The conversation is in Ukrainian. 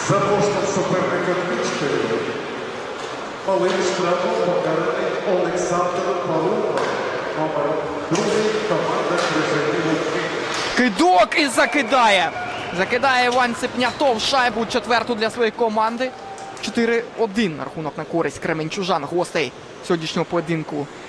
За поштом суперника Мічкою малим штрафом покараний Олександр Павлов, номер 2, команда Крижанів. Кидок і закидає. Закидає Іван Сипнятов шайбу четверту для своєї команди. 4-1 рахунок на користь кременчужан, гостей сьогоднішнього поєдинку.